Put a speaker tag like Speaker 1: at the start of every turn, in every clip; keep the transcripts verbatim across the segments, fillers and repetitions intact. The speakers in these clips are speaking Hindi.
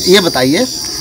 Speaker 1: ये बताइए,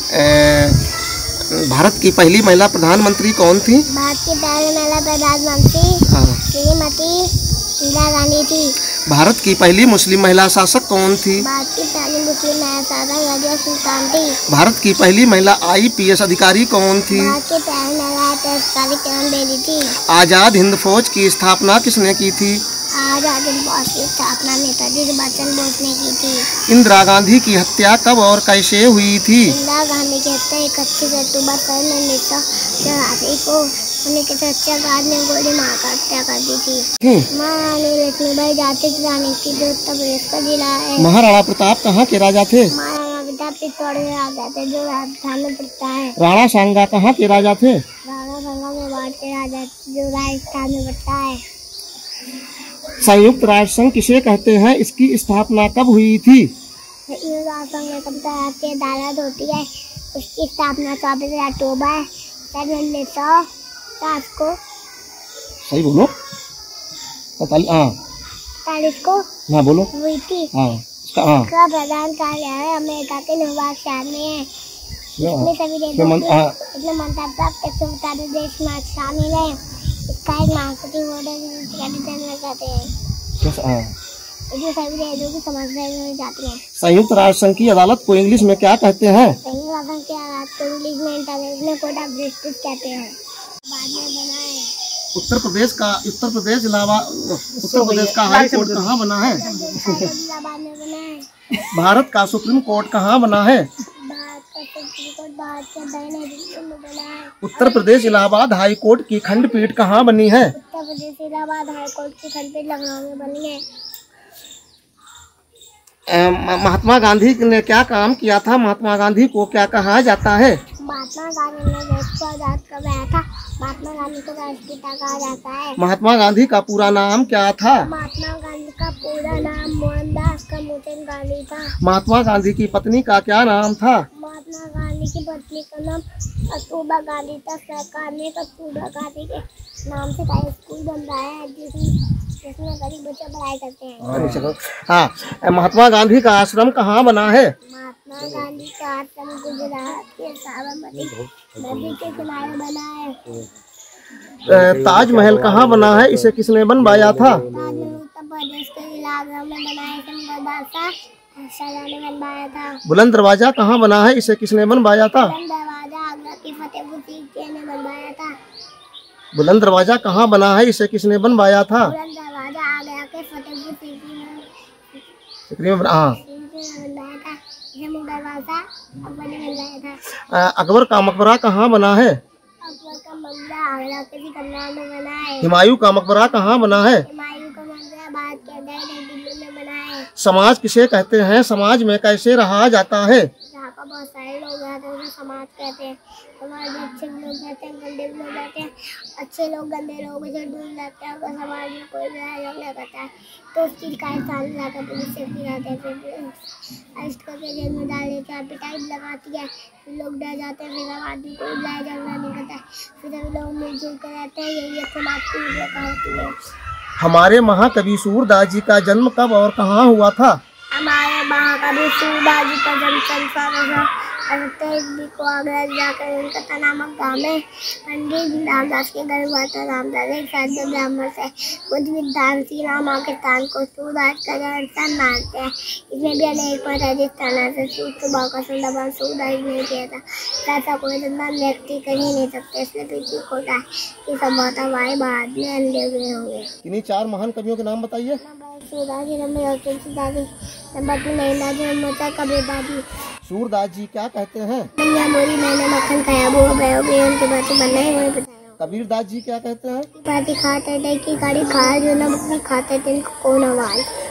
Speaker 1: भारत की पहली महिला प्रधानमंत्री कौन थी?
Speaker 2: भारत की पहली महिला प्रधानमंत्री
Speaker 1: हाँ।
Speaker 2: श्रीमती इंदिरा गांधी थी।
Speaker 1: भारत की पहली मुस्लिम महिला शासक कौन थी?
Speaker 2: भारत की पहली मुस्लिम महिला शासक रज़िया सुल्तान थी।
Speaker 1: भारत की पहली महिला आई पी एस अधिकारी कौन थी?
Speaker 2: भारत की पहली महिला अधिकारी किरण बेदी थी।
Speaker 1: आजाद हिंद फौज की स्थापना किसने की थी?
Speaker 2: आजाद हिंद फौज की स्थापना नेताजी सुभाष चंद्र बोस ने की थी।
Speaker 1: इंदिरा गांधी की हत्या कब और कैसे हुई थी?
Speaker 2: इंदिरा गांधी की हत्या इकतीस अक्टूबर सन उन्नीस सौ चौरासी को उन्हीं के हत्याकांड ने गोली मारकर हत्या कर दी थी। महारानी लक्ष्मीबाई झांसी की रानी थी, जो उत्तर प्रदेश का जिला है।
Speaker 1: महाराणा प्रताप कहाँ के राजा थे?
Speaker 2: महाराणा प्रताप चित्तौड़ के राजा थे, जो राजस्थान में पड़ता है।
Speaker 1: राणा सांगा कहाँ के राजा थे?
Speaker 2: राणा सांगा मेवाड़ के राजा, जो राजस्थान में पड़ता है।
Speaker 1: संयुक्त राष्ट्र संघ किसे कहते हैं? इसकी स्थापना कब हुई थी?
Speaker 2: संयुक्त राष्ट्र संघ अंतर्राष्ट्रीय अदालत होती है, उसकी स्थापना चौबीस अक्टूबर सन उन्नीस सौ सात को
Speaker 1: सही बोलो पैतालीस हाँ
Speaker 2: तारीख को
Speaker 1: हाँ बोलो
Speaker 2: हुई थी।
Speaker 1: हाँ इसका हाँ
Speaker 2: इसका प्रधान कार्यालय अमेरिका के न्यूयॉर्क शहर में है। इसमें सभी देशों
Speaker 1: मन, हाँ।
Speaker 2: इसमें मंत्रणा प्राप्त एक सौ बयालीस देश में शामिल है। इसका एक मार्केटिंग मॉडल कहते हैं,
Speaker 1: हाँ।
Speaker 2: जो सभी देशों की समस्या में जाती है।
Speaker 1: संयुक्त राष्ट्र संघ की अदालत को इंग्लिश में क्या कहते हैं?
Speaker 2: संयुक्त राष्ट्र संघ की अदालत को इंग्लिश में इंटरनेशनल कोर्ट ऑफ जस्टिस कहते हैं। बाद में बना है।
Speaker 1: उत्तर प्रदेश का उत्तर प्रदेश इलाहाबाद उत्तर प्रदेश का हाई कोर्ट कहाँ बना है?
Speaker 2: इलाहाबाद में बना है।
Speaker 1: भारत का सुप्रीम कोर्ट कहाँ बना है?
Speaker 2: भारत का सुप्रीम कोर्ट भारत के दाहिने हिस्से में बना है।
Speaker 1: उत्तर प्रदेश इलाहाबाद हाई कोर्ट की खंडपीठ कहाँ बनी है?
Speaker 2: उत्तर प्रदेश इलाहाबाद हाई कोर्ट की खंडपीठ लखनऊ में बनी है।
Speaker 1: महात्मा गांधी ने क्या काम किया था? महात्मा गांधी को क्या कहा जाता है?
Speaker 2: महात्मा गांधी ने देश को आजाद करवाया था। महात्मा गांधी को राष्ट्रपिता कहा जाता है।
Speaker 1: महात्मा गांधी का पूरा नाम क्या था?
Speaker 2: महात्मा गांधी का पूरा नाम मोहनदास करमचंद गांधी था।
Speaker 1: महात्मा गांधी की पत्नी का क्या नाम था?
Speaker 2: महात्मा गांधी की पत्नी का नाम कस्तूरबा गांधी था। सरकार ने कस्तूरबा गांधी के नाम से का स्कूल बनवाया है, जिसमें गरीब बच्चे पढ़ाई करते हैं।
Speaker 1: हाँ, महात्मा गांधी का आश्रम कहाँ बना है?
Speaker 2: महात्मा गांधी का आश्रम गुजरात के साबरमती नदी के किनारे बना है।
Speaker 1: ताजमहल कहाँ बना है? इसे किसने बनवाया था?
Speaker 2: ताजमहल उत्तर प्रदेश के जिला आगरा में बना है। मुगल बादशाह शाहजहां ने बनवाया था।
Speaker 1: बुलंद दरवाजा कहाँ बना है? इसे किसने बनवाया था?
Speaker 2: बुलंद दरवाजा आगरा की फतेहपुर सीकरी ने बनवाया था।
Speaker 1: बुलंद दरवाजा कहाँ बना है? इसे किसने बनवाया था?
Speaker 2: बुलंद दरवाजा आगरा के फतेहपुर सीकरी में
Speaker 1: हाँ।
Speaker 2: बनवाया था। इसे मुगल बादशाह अकबर ने बनवाया था।
Speaker 1: अकबर का मकबरा कहाँ बना है?
Speaker 2: अकबर का मकबरा आगरा के सिकंदरा में बना है।
Speaker 1: हुमायूं का मकबरा कहाँ बना है?
Speaker 2: हुमायूं का मकबरा भारत के अंदर नई दिल्ली में बना है।
Speaker 1: समाज किसे कहते हैं? समाज में कैसे रहा जाता है?
Speaker 2: यहाँ का बहुत सारे लोग रहते हैं, समाज कहते हैं। समाज में अच्छे लोग रहते हैं, गंदे लोग रहते हैं। अच्छे लोग गंदे लोगों से दूर रहते हैं। अगर समाज में कोई लड़ाई झगड़ा करता है तो उस चीज का एहसास लाकर पुलिस से गिराते हैं, फिर अरेस्ट करके जेल में डाल देते हैं, पिटाई लगाती है, फिर लोग डर जाते हैं, फिर आदमी कोई लड़ाई झगड़ा नहीं करता है, फिर सभी लोग मिलजुल कर रहते हैं। यही एक समाज की भूमिका होती है।
Speaker 1: हमारे महाकवि सूरदास जी का जन्म कब और कहाँ हुआ था?
Speaker 2: हमारे महाकवि सूरदास जी का जन्म चंद्रशेखर तेईस को आगरा जाकर उनका नामक गाँव में पंडित रामदास के घर हुआ था। रामदास एक साधु ब्राह्मण से कुछ विद्वांसी नाम पाकिस्तान को सूरदास का जन्म मानते हैं। इसमें भी अनेक पर राजस्थान से सूत्र भाव का सुंदरबन सूरदास ने किया था। ऐसा कोई संतान व्यक्ति कर ही नहीं सकते, इसलिए पीछे होता है कि संभवतः भाई बाद में अंधे हुए होंगे।
Speaker 1: इन्हीं चार महान कवियों के नाम बताइए।
Speaker 2: Surdas ji, number Tulsidas, number two Naina ji, number Kabirdas ji.
Speaker 1: Surdas ji क्या कहते हैं?
Speaker 2: दुनिया बोली मैंने मक्खन खाया, वो गए उनकी बातें बनना ही वही बताया।
Speaker 1: कबीरदास जी क्या कहते हैं?
Speaker 2: बाती खाते थे कि गाड़ी खा जो न खाते थे कौन आवाज।